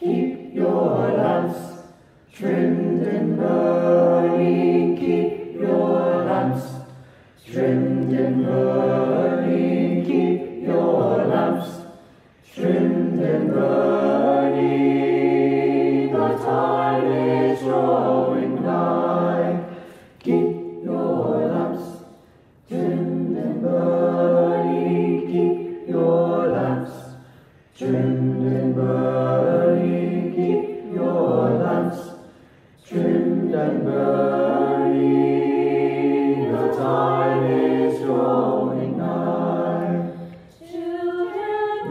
Keep your lamps trimmed and burning. Keep your lamps trimmed and burning. Keep your lamps trimmed and burning. The time is drawing nigh. Keep your lamps trimmed and burning. Keep your lamps trimmed and burning. Keep your lamps trimmed and burning. The time is drawing nigh. Children,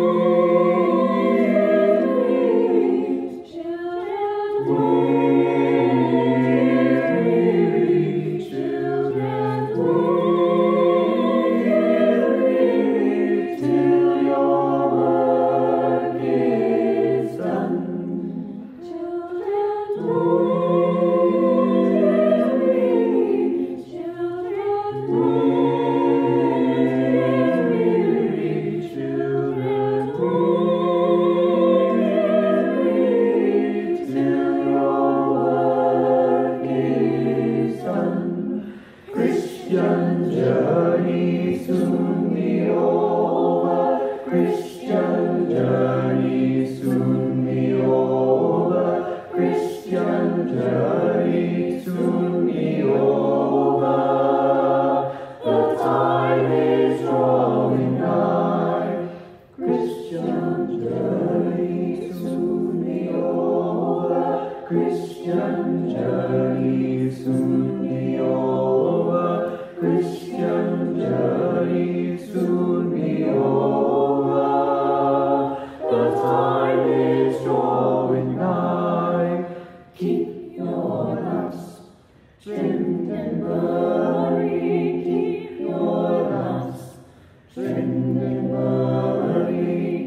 Christian journey soon be over. Christian journey soon be over. Christian journey soon be over. The time is drawing nigh. Christian journey soon be over. Christian journey soon be over. Christian journey soon be over. The time is drawing nigh. Keep your lamps trimmed and burning. Keep your lamps trimmed and burning.